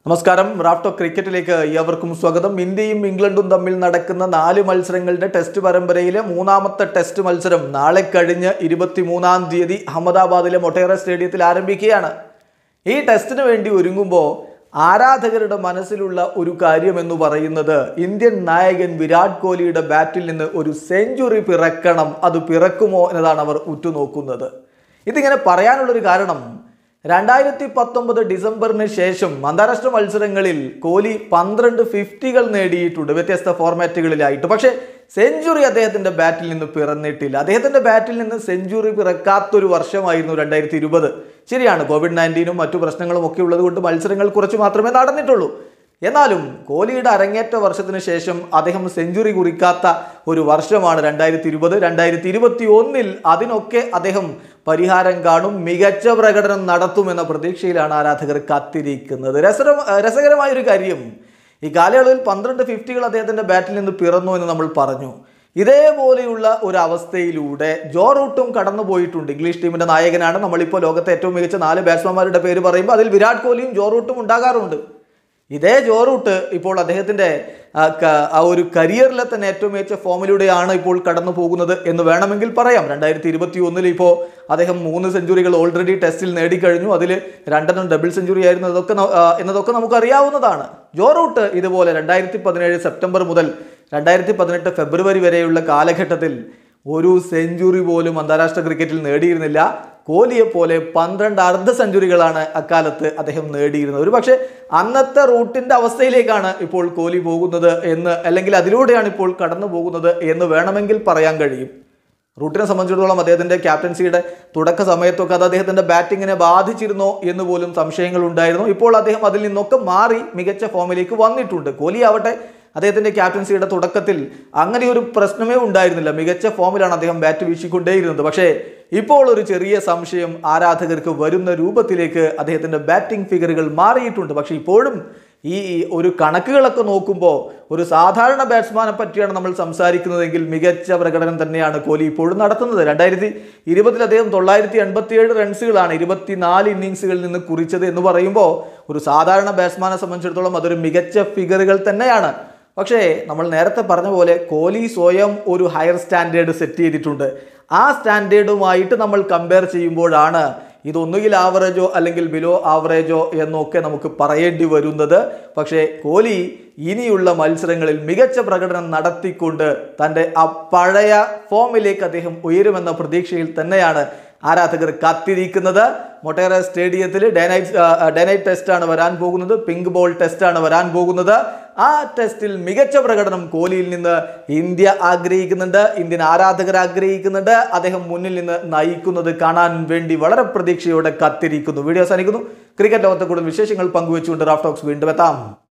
നമസ്കാരം. റാഫ്റ്റോ ക്രിക്കറ്റിലേക്ക് ഏവർക്കും സ്വാഗതം. ഇന്ത്യയും ഇംഗ്ലണ്ടും തമ്മിൽ നടക്കുന്ന 4 മത്സരങ്ങളുടെ ടെസ്റ്റ് പരമ്പരയിലെ മൂന്നാമത്തെ ടെസ്റ്റ് മത്സരം നാളെ കഴിഞ്ഞ് 23-ാം തീയതി അഹമ്മദാബാദിലെ മൊട്ടേറ സ്റ്റേഡിയത്തിൽ ആരംഭിക്കുകയാണ്. ഈ ടെസ്റ്റിന് വേണ്ടി ഒരുങ്ങുമ്പോൾ ആരാധകരുടെ മനസ്സിലുള്ള ഒരു കാര്യം എന്ന് പറയുന്നത് ഇന്ത്യൻ നായകൻ വിരാട് കോഹ്ലിയുടെ ബാറ്റിൽ നിന്ന് ഒരു സെഞ്ചുറി പിറക്കണം. അത് പിറക്കുമോ എന്നതാണ് അവർ ഉറ്റുനോക്കുന്നത്. ഇതിങ്ങനെ പറയാനുള്ളൊരു കാരണം 2019 ഡിസംബറിന് ശേഷം അന്താരാഷ്ട്ര മത്സരങ്ങളിൽ കോഹ്ലി 12 50കൾ നേടിയിട്ടുണ്ട് വ്യത്യസ്ത ഫോർമാറ്റുകളിലായിട്ട്. പക്ഷേ സെഞ്ചുറി അദ്ദേഹത്തിൻ്റെ ബാറ്റിൽ നിന്ന് പിറന്നിട്ടില്ല. അദ്ദേഹത്തിൻ്റെ ബാറ്റിൽ നിന്ന് സെഞ്ചുറി പിറക്കാത്തൊരു വർഷമായിരുന്നു 2020. ശരിയാണ്, COVID-19 മറ്റു പ്രശ്നങ്ങളും ഒക്കെ ഉള്ളത് കൊണ്ട് മത്സരങ്ങൾ കുറച്ച് മാത്രമേ നടന്നിട്ടുള്ളൂ. എന്നാലും കോഹ്ലിയുടെ അരങ്ങേറ്റ വർഷത്തിന് ശേഷം അദ്ദേഹം സെഞ്ചുറി കുറിക്കാത്ത ഒരു വർഷമാണ് 2020. 2021 അതിനൊക്കെ അദ്ദേഹം പരിഹാരം കാണും, മികച്ച പ്രകടനം നടത്തുമെന്ന പ്രതീക്ഷയിലാണ് ആരാധകർ കാത്തിരിക്കുന്നത്. രസകരമായൊരു കാര്യം, ഈ കാലയളവിൽ 12 50കൾ അദ്ദേഹത്തിൻ്റെ ബാറ്റിൽ നിന്ന് പിറന്നു എന്ന് നമ്മൾ പറഞ്ഞു. ഇതേപോലെയുള്ള ഒരു അവസ്ഥയിലൂടെ ജോ റൂട്ടും കടന്നു പോയിട്ടുണ്ട്. ഇംഗ്ലീഷ് ടീമിൻ്റെ നായകനാണ്. നമ്മളിപ്പോൾ ലോകത്തെ ഏറ്റവും മികച്ച 4 ബാറ്റ്സ്മാൻമാരുടെ പേര് പറയുമ്പോൾ അതിൽ വിരാട് കോഹ്ലിയും ജോ റൂട്ടും ഉണ്ടാകാറുണ്ട്. ഇതേ ജോ റൂട്ട് ഇപ്പോൾ അദ്ദേഹത്തിൻ്റെ ആ ഒരു കരിയറിലെ തന്നെ ഏറ്റവും മികച്ച ഫോമിലൂടെയാണ് ഇപ്പോൾ കടന്നു പോകുന്നത് എന്ന് വേണമെങ്കിൽ പറയാം. 2021 ഇപ്പോൾ അദ്ദേഹം 3 സെഞ്ചുറികൾ ഓൾറെഡി ടെസ്റ്റിൽ നേടിക്കഴിഞ്ഞു. അതിൽ 2 ഡബിൾ സെഞ്ചുറി ആയിരുന്നു എന്നതൊക്കെ നമുക്കറിയാവുന്നതാണ്. ജോ റൂട്ട് ഇതുപോലെ 2017 സെപ്റ്റംബർ മുതൽ 2018 ഫെബ്രുവരി വരെയുള്ള കാലഘട്ടത്തിൽ ഒരു സെഞ്ചുറി പോലും അന്താരാഷ്ട്ര ക്രിക്കറ്റിൽ നേടിയിരുന്നില്ല. കോഹ്ലിയെ പോലെ 12 അർദ്ധ സെഞ്ചുറികളാണ് അക്കാലത്ത് അദ്ദേഹം നേടിയിരുന്നത്. ഒരു പക്ഷേ അന്നത്തെ റൂട്ടിൻ്റെ അവസ്ഥയിലേക്കാണ് ഇപ്പോൾ കോഹ്ലി പോകുന്നത് എന്ന്, അല്ലെങ്കിൽ അതിലൂടെയാണ് ഇപ്പോൾ കടന്നു പോകുന്നത് എന്ന് വേണമെങ്കിൽ പറയാൻ കഴിയും. റൂട്ടിനെ സംബന്ധിച്ചിടത്തോളം അദ്ദേഹത്തിൻ്റെ ക്യാപ്റ്റൻസിയുടെ തുടക്ക സമയത്തൊക്കെ അത് അദ്ദേഹത്തിൻ്റെ ബാറ്റിങ്ങിനെ ബാധിച്ചിരുന്നോ എന്ന് പോലും സംശയങ്ങൾ ഉണ്ടായിരുന്നു. ഇപ്പോൾ അദ്ദേഹം അതിൽ നിന്നൊക്കെ മാറി മികച്ച ഫോമിലേക്ക് വന്നിട്ടുണ്ട്. കോഹ്ലി ആവട്ടെ അദ്ദേഹത്തിൻ്റെ ക്യാപ്റ്റൻസിയുടെ തുടക്കത്തിൽ അങ്ങനെ ഒരു പ്രശ്നമേ ഉണ്ടായിരുന്നില്ല. മികച്ച ഫോമിലാണ് അദ്ദേഹം ബാറ്റ് വീശിക്കൊണ്ടേയിരുന്നത്. പക്ഷേ ഇപ്പോൾ ഒരു ചെറിയ സംശയം ആരാധകർക്ക് വരുന്ന രൂപത്തിലേക്ക് അദ്ദേഹത്തിൻ്റെ ബാറ്റിംഗ് ഫിഗറുകൾ മാറിയിട്ടുണ്ട്. പക്ഷേ ഇപ്പോഴും ഈ ഒരു കണക്കുകളൊക്കെ നോക്കുമ്പോൾ ഒരു സാധാരണ ബാറ്റ്സ്മാനെ പറ്റിയാണ് നമ്മൾ സംസാരിക്കുന്നതെങ്കിൽ മികച്ച പ്രകടനം തന്നെയാണ് കോഹ്ലി ഇപ്പോഴും നടത്തുന്നത്. 2020 അദ്ദേഹം 987 റൺസുകളാണ് 24 ഇന്നിങ്സുകളിൽ നിന്ന് കുറിച്ചത് എന്ന് പറയുമ്പോൾ ഒരു സാധാരണ ബാറ്റ്സ്മാനെ സംബന്ധിച്ചിടത്തോളം അതൊരു മികച്ച ഫിഗറുകൾ തന്നെയാണ്. പക്ഷേ നമ്മൾ നേരത്തെ പറഞ്ഞ പോലെ കോഹ്ലി സ്വയം ഒരു ഹയർ സ്റ്റാൻഡേർഡ് സെറ്റ് ചെയ്തിട്ടുണ്ട്. ആ സ്റ്റാൻഡേർഡുമായിട്ട് നമ്മൾ കമ്പയർ ചെയ്യുമ്പോഴാണ് ഇതൊന്നുകിൽ ആവറേജോ അല്ലെങ്കിൽ ബിലോ ആവറേജോ എന്നൊക്കെ നമുക്ക് പറയേണ്ടി വരുന്നത്. പക്ഷേ കോഹ്ലി ഇനിയുള്ള മത്സരങ്ങളിൽ മികച്ച പ്രകടനം നടത്തിക്കൊണ്ട് തൻ്റെ ആ പഴയ ഫോമിലേക്ക് അദ്ദേഹം ഉയരുമെന്ന പ്രതീക്ഷയിൽ തന്നെയാണ് ആരാധകർ കാത്തിരിക്കുന്നത്. മൊട്ടേറ സ്റ്റേഡിയത്തിൽ ഡേ നൈറ്റ് ടെസ്റ്റാണ് വരാൻ പോകുന്നത്. പിങ്ക് ബോൾ ടെസ്റ്റാണ് വരാൻ പോകുന്നത്. ആ ടെസ്റ്റിൽ മികച്ച പ്രകടനം കോഹ്ലിയിൽ നിന്ന് ഇന്ത്യ ആഗ്രഹിക്കുന്നുണ്ട്, ഇന്ത്യൻ ആരാധകർ ആഗ്രഹിക്കുന്നുണ്ട്. അദ്ദേഹം മുന്നിൽ നിന്ന് നയിക്കുന്നത് കാണാൻ വേണ്ടി വളരെ പ്രതീക്ഷയോടെ കാത്തിരിക്കുന്നു. വീഡിയോ അവസാനിക്കുന്നു. ക്രിക്കറ്റ് ലോകത്തെ കൂടുതൽ വിശേഷങ്ങൾ പങ്കുവെച്ചുകൊണ്ട് റാഫ് ടോക്സ് വീണ്ടും എത്താം.